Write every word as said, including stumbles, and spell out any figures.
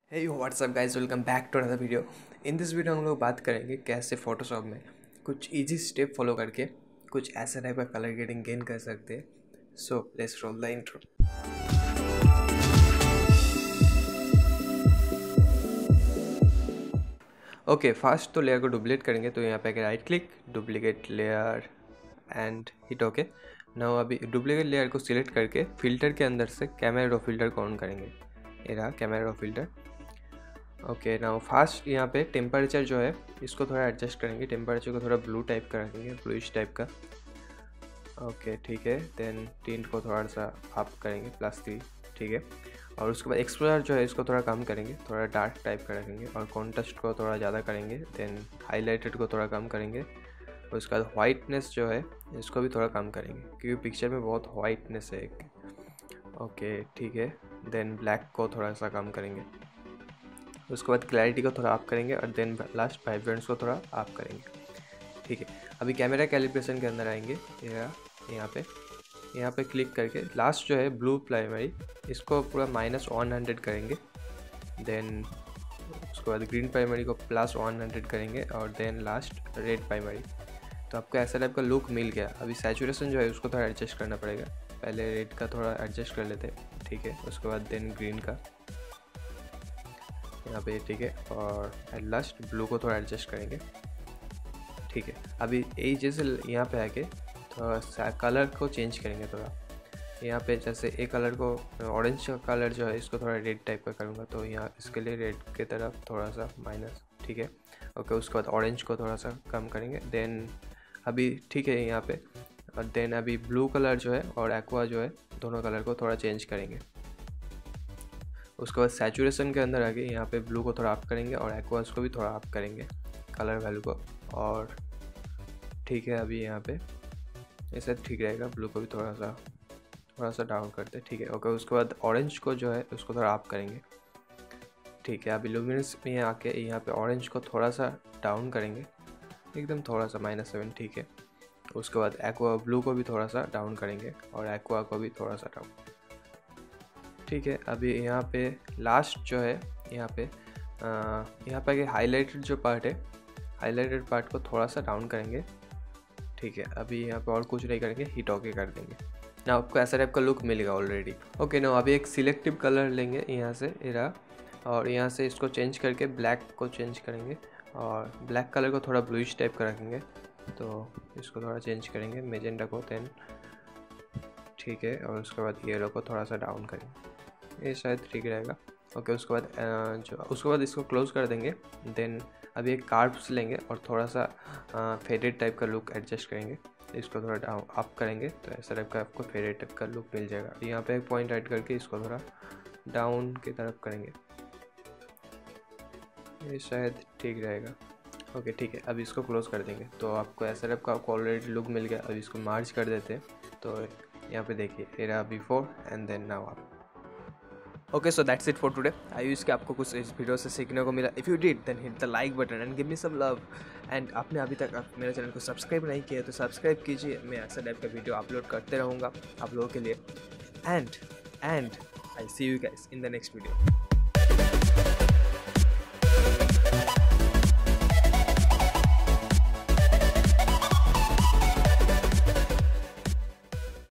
Hey what's up guys, welcome back to another video. In this video हम लोग बात करेंगे कैसे फोटोशॉप में कुछ इजी स्टेप फॉलो करके कुछ ऐसा टाइप का कलर ग्रेडिंग गेन कर सकते हैं। So let's roll the intro. Okay, first तो लेयर को डुप्लीकेट करेंगे, तो यहाँ पे right click, duplicate layer and hit okay. Now अभी डुप्लीकेट लेयर को सिलेक्ट करके फिल्टर के अंदर से कैमरा रो फिल्टर को ऑन करेंगे। ये रहा camera raw filter. Okay, now first यहाँ पे टेम्परेचर जो है इसको थोड़ा एडजस्ट करेंगे। टेम्परेचर को थोड़ा ब्लू टाइप का रखेंगे, ब्लूइश टाइप का। ओके ठीक है। देन टिंट को थोड़ा सा अप करेंगे, प्लस थ्री, ठीक है। और उसके बाद एक्सपोजर जो है इसको थोड़ा कम करेंगे, थोड़ा डार्क टाइप का रखेंगे। और कॉन्ट्रास्ट को थोड़ा ज़्यादा करेंगे। देन हाईलाइटेड को थोड़ा कम करेंगे। और उसके बाद वाइटनेस जो है इसको भी थोड़ा कम करेंगे, क्योंकि पिक्चर में बहुत वाइटनेस है एक। ओके ठीक है। देन ब्लैक को थोड़ा सा कम करेंगे। उसके बाद क्लैरिटी को थोड़ा अप करेंगे और देन लास्ट वाइब्रेंस को थोड़ा अप करेंगे, ठीक है। अभी कैमरा कैलिब्रेशन के अंदर आएंगे। यहाँ यहाँ पे यहाँ पे क्लिक करके लास्ट जो है ब्लू प्राइमरी, इसको पूरा माइनस वन हंड्रेड करेंगे। देन उसके बाद ग्रीन प्राइमरी को प्लस वन हंड्रेड करेंगे और देन लास्ट रेड प्राइमरी। तो आपको ऐसा टाइप का लुक मिल गया। अभी सैचुरेशन जो है उसको थोड़ा एडजस्ट करना पड़ेगा। पहले रेड का थोड़ा एडजस्ट कर लेते हैं, ठीक है। उसके बाद देन ग्रीन का यहाँ पे, ठीक है। और एट लास्ट ब्लू को थोड़ा एडजस्ट करेंगे, ठीक है। अभी यही जैसे यहाँ पे आके थोड़ा सा कलर को चेंज करेंगे थोड़ा। यहाँ पे जैसे एक कलर को, ऑरेंज का कलर जो है इसको थोड़ा रेड टाइप का करूँगा, तो यहाँ इसके लिए रेड के तरफ थोड़ा सा माइनस, ठीक है। ओके, उसके बाद ऑरेंज को थोड़ा सा कम करेंगे। देन अभी ठीक है यहाँ पे। और देन अभी ब्लू कलर जो है और एक्वा जो है दोनों कलर को थोड़ा चेंज करेंगे। उसके बाद सैचुरेशन के अंदर आके यहाँ पे ब्लू को थोड़ा अप करेंगे और एक्वास को भी थोड़ा अप करेंगे, कलर वैल्यू को। और ठीक है, अभी यहाँ पे ऐसा ठीक रहेगा। ब्लू को भी थोड़ा सा थोड़ा सा डाउन करते, ठीक है। ओके, उसके बाद ऑरेंज को जो है उसको थोड़ा अप करेंगे, ठीक है। अभी लुमिनेंस में आके यहाँ पे ऑरेंज को थोड़ा सा डाउन करेंगे, एकदम थोड़ा सा माइनस सेवन, ठीक है। उसके बाद एक्वा ब्लू को भी थोड़ा सा डाउन करेंगे और एक्वा को भी थोड़ा सा डाउन, ठीक है। अभी यहाँ पे लास्ट जो है यहाँ पे आ, यहाँ पे हाईलाइटेड जो पार्ट है, हाईलाइटेड पार्ट को थोड़ा सा डाउन करेंगे, ठीक है। अभी यहाँ पे और कुछ नहीं करेंगे, हिट ओके कर देंगे ना। आपको ऐसा टाइप का लुक मिलेगा ऑलरेडी। ओके ना, अभी एक सिलेक्टिव कलर लेंगे यहाँ से, एरा, और यहाँ से इसको चेंज करके ब्लैक को चेंज करेंगे। और ब्लैक कलर को थोड़ा ब्लूइश टाइप का रखेंगे, तो इसको थोड़ा चेंज करेंगे, मेजेंडा को, देन ठीक है। और उसके बाद येलो को थोड़ा सा डाउन करेंगे, ये शायद ठीक रहेगा। ओके, उसके बाद जो उसके बाद इसको क्लोज कर देंगे। देन अभी एक कार्व्स लेंगे और थोड़ा सा फेडेड टाइप का लुक एडजस्ट करेंगे। इसको थोड़ा डाउन अप करेंगे, तो ऐसा टाइप का आपको फेडेड टाइप का लुक मिल जाएगा। यहाँ पे एक पॉइंट ऐड करके इसको थोड़ा डाउन की तरफ करेंगे, ये शायद ठीक रहेगा। ओके ठीक है, अभी इसको क्लोज कर देंगे, तो आपको ऐसा टाइप का आपको ऑलरेडी लुक मिल गया। अभी इसको मार्च कर देते हैं, तो यहाँ पे देखिए एरा बिफोर एंड देन नाउ आप। Okay, so that's it for today. I use कि आपको कुछ इस वीडियो से सीखने को मिला। If you did then hit the like button and give me some love. And आपने अभी तक आप मेरे चैनल को सब्सक्राइब नहीं किया तो सब्सक्राइब कीजिए। मैं ऐसा टाइप का वीडियो अपलोड करते रहूँगा आप लोगों के लिए। And and I see you guys in the next video.